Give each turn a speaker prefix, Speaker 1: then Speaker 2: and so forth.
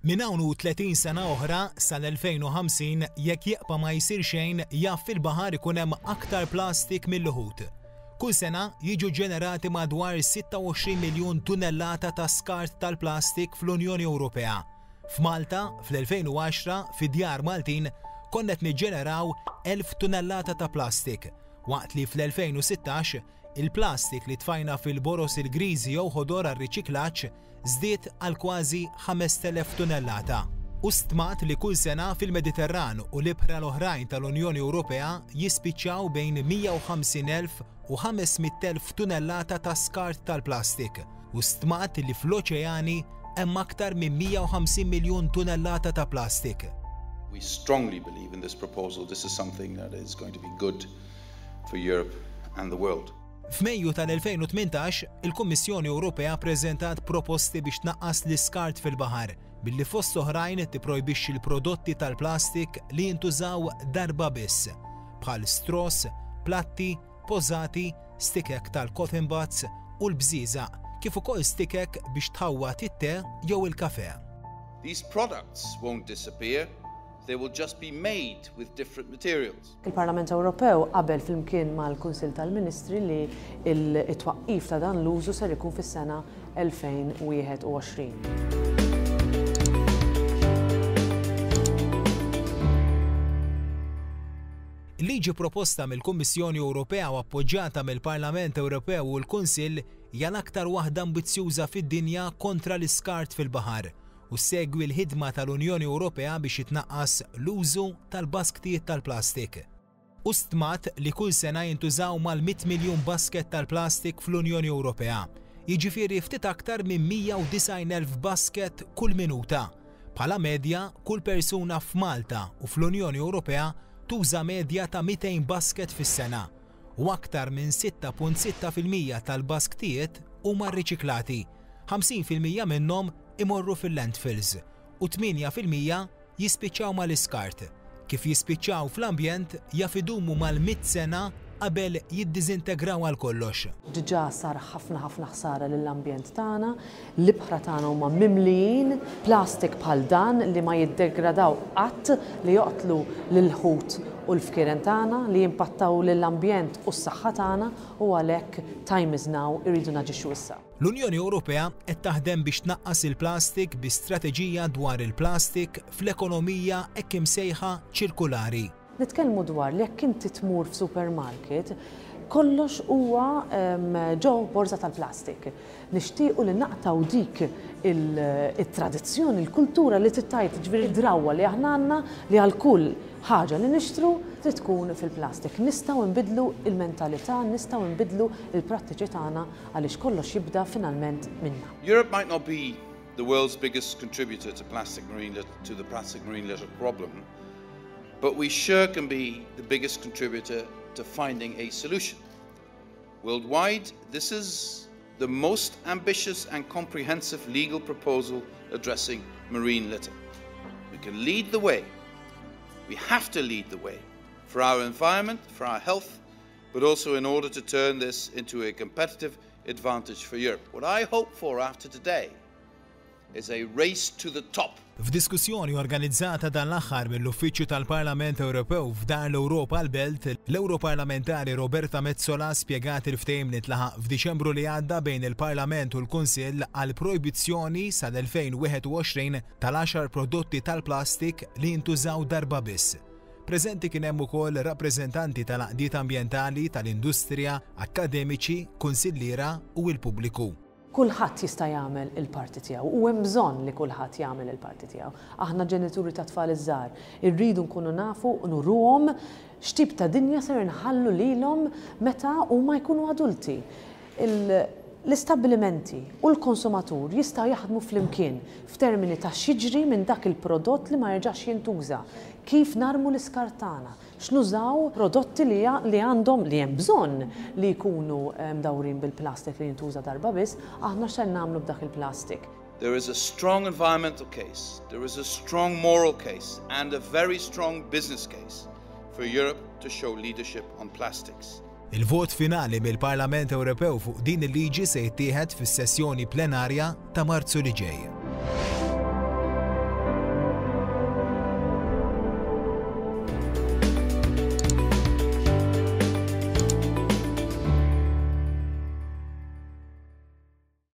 Speaker 1: Min hawn 30 sena oħra sal-2050 jekk jieqpa' ma jsir xejn jaf fil-baħar ikun hemm aktar plastik mill-luħud. Kull sena jiġu ġenerati madwar 26 miljun tunnellata ta' skart tal-plastik fl-Unjoni Ewropea. F'Malta fl-2010 fid-djar Maltin konna qed niġġeneraw 1000 tunnellata ta' plastik, waqt li fl-2016 il-plastik li tfajna fil-boros il-griżi jew ħodor għar-riċiklaġġ żdied għal kważi 5000 tunnellata. U stmat li kull sena fil-Mediterran u l-ibħra l-oħrajn tal-Unjoni Ewropea jispiċċaw bejn 150,000 u 500,000 tunnellata ta' skart tal-plastik. U stmat li fl-oċeani hemm aktar minn 150 miljun tunnellata ta' plastik.
Speaker 2: We strongly believe in this proposal. This is something that is going to be good for Europe and the world.
Speaker 1: F'Mejju tal-2018, il-Kummissjoni Ewropea ppreżentat proposti biex tnaqqas l-iskart fil-baħar billi fost oħrajn tipprojbixxi l-prodotti tal-plastik li jintużaw darba biss, bħal straws, platti, pożati, stikek tal-cotton buds u l-bżieżaq, kif ukoll stikek biex tħawwat it-te jew il-kafè.
Speaker 2: These products won't disappear. They will just be made with different materials.
Speaker 3: Il-Parlament Ewropew qabel flimkien mal-Kunsill tal-Ministri li l-twaqqif ta' dan l-użu ser ikun fis-sena 2021.
Speaker 1: Il-liġi proposta mill-Kummissjoni Ewropea u appoġġjata mill-Parlament Ewropew u l-Kunsill hija l-aktar waħda ambizzjuża fid-dinja kontra l-iskart fil-baħar u segwi l-ħidma tal-Unjoni Ewropea biex jitnaqqas l-użu tal-basktijiet tal-plastik. U stmat li kull sena jintużaw mal-100 miljun basket tal-plastik fl-Unjoni Ewropea. Jiġifieri ftit aktar minn 190,000 basket kull minuta. Bħala medja, kull persuna f'Malta u fl-Unjoni Ewropea tuża medja ta' 200 basket fis-sena. U aktar minn 6.6% tal-basktijiet huma rriċiklati. 50% minnhom imorru fil-landfills u 8% jispiċċaw mal-iskart. Kif jispiċċaw fl-ambjent jaf idumu mal-100 sena qabel jiddiżintegraw għal kollox.
Speaker 3: Diġà sar ħafna ħsara lill-ambjent tagħna, l-ibħra tagħna huma mimlijin plastik bħal dan li ma jiddegradaw qatt li joqtlu lill-ħut u l-fkieren tagħna li jimpattaw lill-ambjent u s-saħħa tagħna u għalhekk time is now irridu naġixxu issa.
Speaker 1: L-Unjoni Ewropea qed taħdem biex tnaqqas il-plastik bi strateġija dwar il-plastik fl-ekonomija hekk imsejħa ċirkulari.
Speaker 3: Nitkellmu dwar li jekk inti tmur f'supermarket, kollox huwa ġew borza tal-plastik. Nixtiequ li naqtaw dik it-tradizzjoni, il-kultura li tittajt ġifieri drawwa li aħna għandna li għal kull ħaġa li nixtru trid tkun fil-plastik. Nistgħu nbidlu il-mentalità, nistgħu nbidlu il-prattiċi tagħna għaliex kollox jibda finalment minna.
Speaker 2: Europe might not be the world's biggest contributor to the plastic marine litter problem, but we sure can be the biggest contributor to finding a solution. Worldwide, this is the most ambitious and comprehensive legal proposal addressing marine litter. We can lead the way. We have to lead the way for our environment, for our health, but also in order to turn this into a competitive advantage for Europe. What I hope for after today is a race to the top.
Speaker 1: F'diskussjoni organizzata dan l-aħħar mill-Uffiċċju tal-Parlament Ewropew f'dar l-Ewropa l-Belt, l-Europarlamentari Roberta Metsola spjegat il-ftehim li tlaħaq f'Diċembru li għadda bejn il-Parlament u l-Kunsill għal projbizzjoni sal-2021 tal-10 prodotti tal-plastik li jintużaw darba biss. Preżenti kien hemm ukoll rappreżentanti tal-għaqdiet ambjentali, tal-industrija, akademiċi, kunsilliera u l-pubbliku.
Speaker 3: Kulħadd jista' jagħmel il-parti tiegħu u hemm bżonn li kulħadd jagħmel il-parti tiegħu. Aħna ġenituri ta' tfal iż-żgħar irridu nkunu nafu u nurruhom x'tip ta' dinja ser inħallu lilhom meta huma jkunu adulti. L-istabbilimenti u l-konsumatur jistgħu jaħdmu flimkien f'termini ta' x'jiġri minn dak il-prodott li ma jerġax jintuża. Kif narmu l-iskart tagħna, x'nużaw prodotti li għandhom li hemm bżonn li jkunu mdawrin bil-plastik li jintuża darba biss, aħna x'se nagħmlu b'dak il-plastik.
Speaker 2: There is a strong environmental case, there is a strong moral case and a very strong business case for Europe to show leadership on plastics.
Speaker 1: Il-vot finali mill-Parlament Ewropew fuq din il-liġi se jittieħed fis-sessjoni plenarja ta' Marzu li ġej.